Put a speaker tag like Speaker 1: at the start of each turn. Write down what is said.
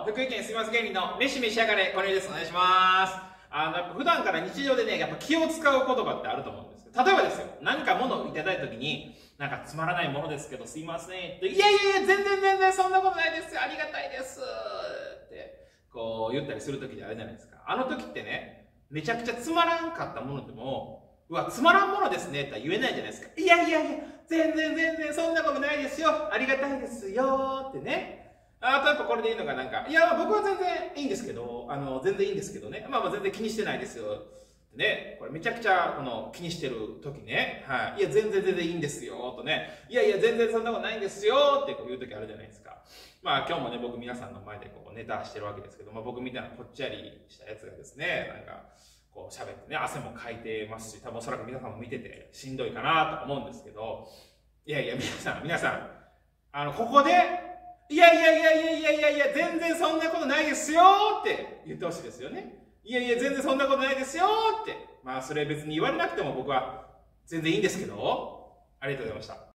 Speaker 1: 福井県住みます芸人の飯召し上がれ、これです。お願いします。やっぱ普段から日常でね、やっぱ気を使う言葉ってあると思うんですけど、例えばですよ、何か物をいただいた時に、なんかつまらないものですけど、すいませんって、いやいやいや、全然そんなことないですよ、ありがたいですって、こう言ったりする時であるじゃないですか。あの時ってね、めちゃくちゃつまらんかったものでも、うわ、つまらんものですねって言えないじゃないですか。いやいやいや、全然そんなことないですよ、ありがたいですよってね。あとやっぱこれでいいのがなんか、いや、僕は全然いいんですけど、全然いいんですけどね。まあ全然気にしてないですよ。ね、これめちゃくちゃ、気にしてる時ね。はい。いや、全然いいんですよ。とね。いやいや、全然そんなことないんですよ。ってこう言う時あるじゃないですか。まあ今日もね、僕皆さんの前でこうネタしてるわけですけど、まあ僕みたいなぽっちゃりしたやつがですね、なんか、こう喋ってね、汗もかいてますし、多分おそらく皆さんも見ててしんどいかなと思うんですけど、いやいや、皆さん、ここで、いや、全然そんなことないですよって言ってほしいですよね。いやいや、全然そんなことないですよって。まあ、それ別に言われなくても僕は全然いいんですけど、ありがとうございました。